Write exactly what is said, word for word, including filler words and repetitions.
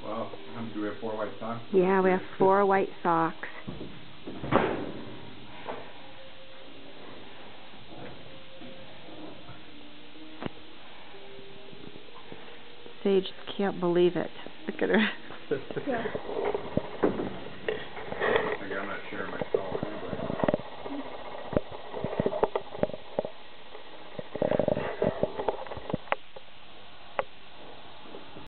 Well, um, do we have four white socks? Yeah, we have four white socks. Sage can't believe it. Look at her. Like, I'm not sure.